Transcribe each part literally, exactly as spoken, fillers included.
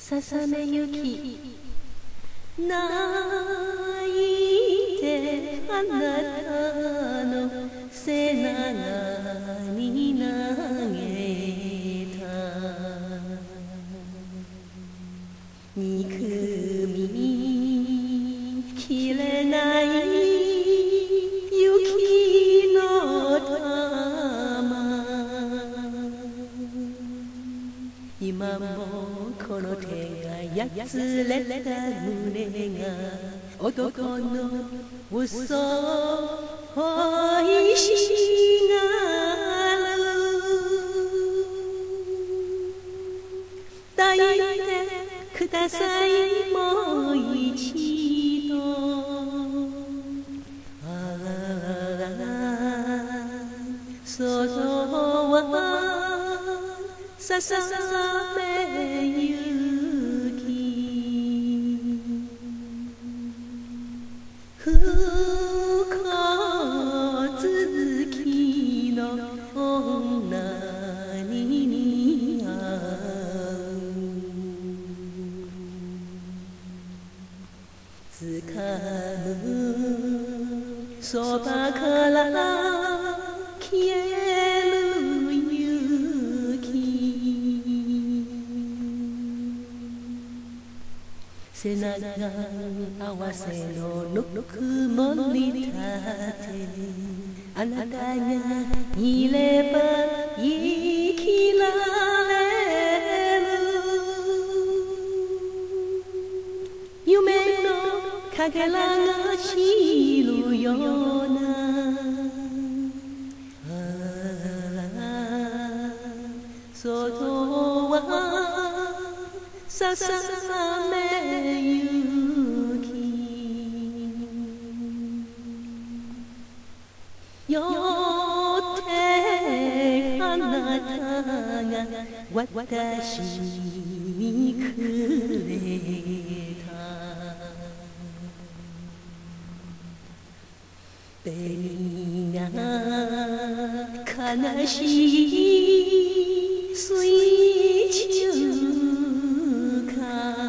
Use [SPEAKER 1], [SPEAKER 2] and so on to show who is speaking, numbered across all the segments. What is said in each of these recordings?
[SPEAKER 1] ささめゆき泣いてあなたの背中に投げた憎みきれない雪の玉今もこの手がやつれた胸が男の嘘を恋しがる抱いてくださいもう一度ああ外はささめゆき不幸つづきの女に似合う掴むそばから消える雪背中合わせのぬくもりだってあなたがいれば生きられる夢のかけらが散るような外はささめゆき酔ってあなたが私にくれた紅が悲しい水中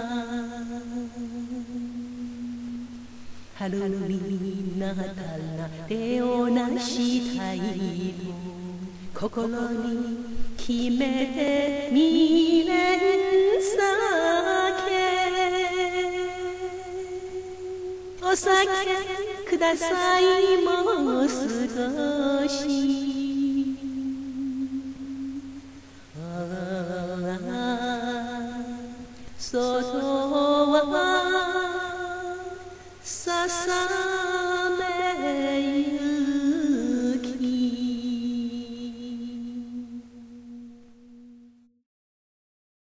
[SPEAKER 1] 春になったら出直したいと心に決めてみれん酒お酒くださいもう少しああ外はささ